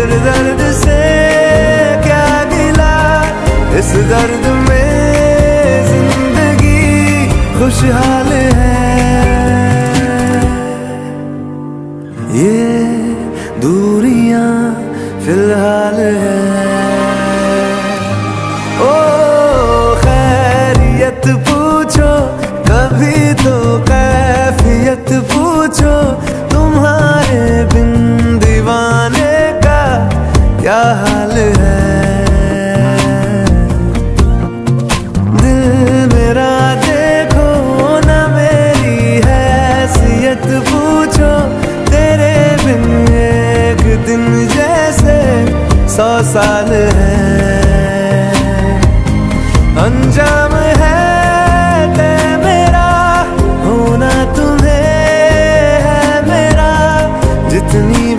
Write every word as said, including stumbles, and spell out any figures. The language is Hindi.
फिर दर्द से क्या गिला, इस दर्द में जिंदगी खुशहाल है। ये दूरियां फिलहाल है। ओ खैरियत पूछो कभी तो कैफियत पूछो, तुम्हारे बिन दीवाने का क्या हाल है। दिल मेरा देखो ना मेरी हैसियत पूछो, तेरे बिन एक दिन जैसे सौ साल है। अंजाम है तय मेरा, होना तुम्हें है मेरा, जितनी